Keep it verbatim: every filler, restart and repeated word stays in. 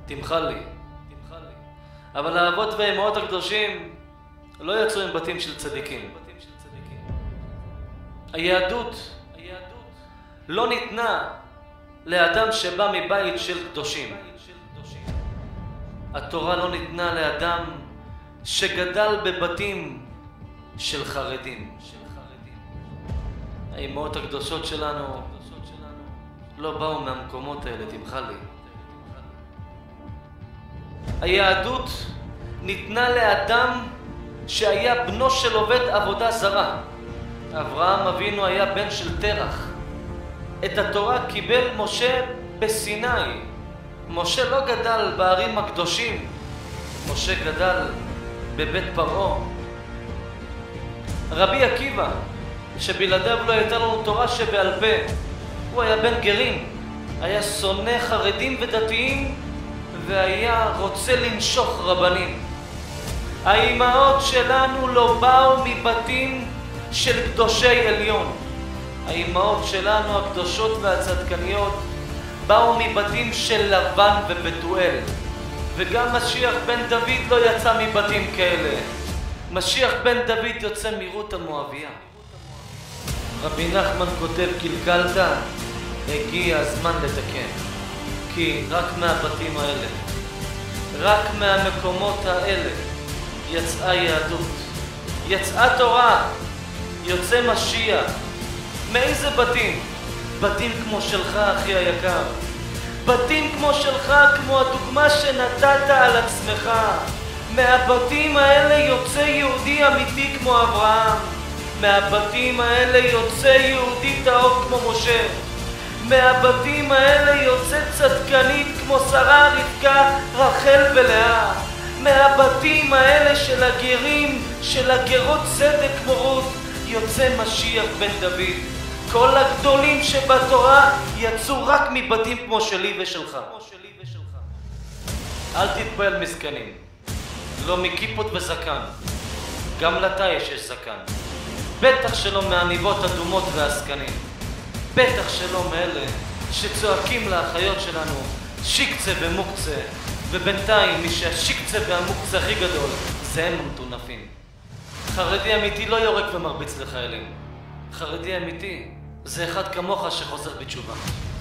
תמחל לי. אבל האבות והאמהות הקדושים לא יצאו עם בתים של צדיקים. היהדות לא ניתנה לאדם שבא מבית של קדושים. התורה לא ניתנה לאדם שגדל בבתים של חרדים. האמהות הקדושות שלנו לא באו מהמקומות האלה, תמחל לי. היהדות ניתנה לאדם שהיה בנו של עובד עבודה זרה. אברהם אבינו היה בן של תרח. את התורה קיבל משה בסיני. משה לא גדל בערים הקדושים, משה גדל בבית פרעה. רבי עקיבא, שבלעדיו לא הייתה לנו תורה שבעל פה, הוא היה בן גרים, היה שונא חרדים ודתיים והיה רוצה לנשוך רבנים. האימהות שלנו לא באו מבתים של קדושי עליון. האימהות שלנו הקדושות והצדקניות באו מבתים של לבן ובתואל. וגם משיח בן דוד לא יצא מבתים כאלה. משיח בן דוד יוצא מרות המואביה. רבי נחמן כותב, קלקלת, הגיע הזמן לתקן. כי רק מהבתים האלה, רק מהמקומות האלה יצאה יהדות, יצאה תורה, יוצא משיח. מאיזה בתים? בתים כמו שלך, אחי היקר. בתים כמו שלך, כמו הדוגמה שנתת על עצמך. מהבתים האלה יוצא יהודי אמיתי כמו אברהם. מהבתים האלה יוצא יהודי טהור כמו משה. מהבתים האלה יוצא צדקנית כמו שרה, רבקה, רחל ולאה. מהבתים האלה של הגרים, של הגרות צדק כמו רות, יוצא משיח בן דוד. כל הגדולים שבתורה יצאו רק מבתים כמו שלי ושלך. אל תתפעל מסכנים, לא מכיפות וזקן. גם לתייש יש זקן. בטח שלא מהניבות אדומות והעסקנים. בטח שלא מאלה שצועקים לאחיות שלנו שיקצה ומוקצה, ובינתיים מי שהשיקצה והמוקצה הכי גדול זה הם המטונפים. חרדי אמיתי לא יורק ומרביץ לחיילים. חרדי אמיתי זה אחד כמוך שחוזר בתשובה.